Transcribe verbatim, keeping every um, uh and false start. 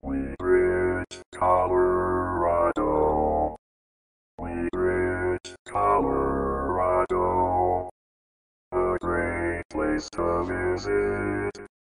Wheat Ridge, Colorado. Wheat Ridge, Colorado. A great place to visit.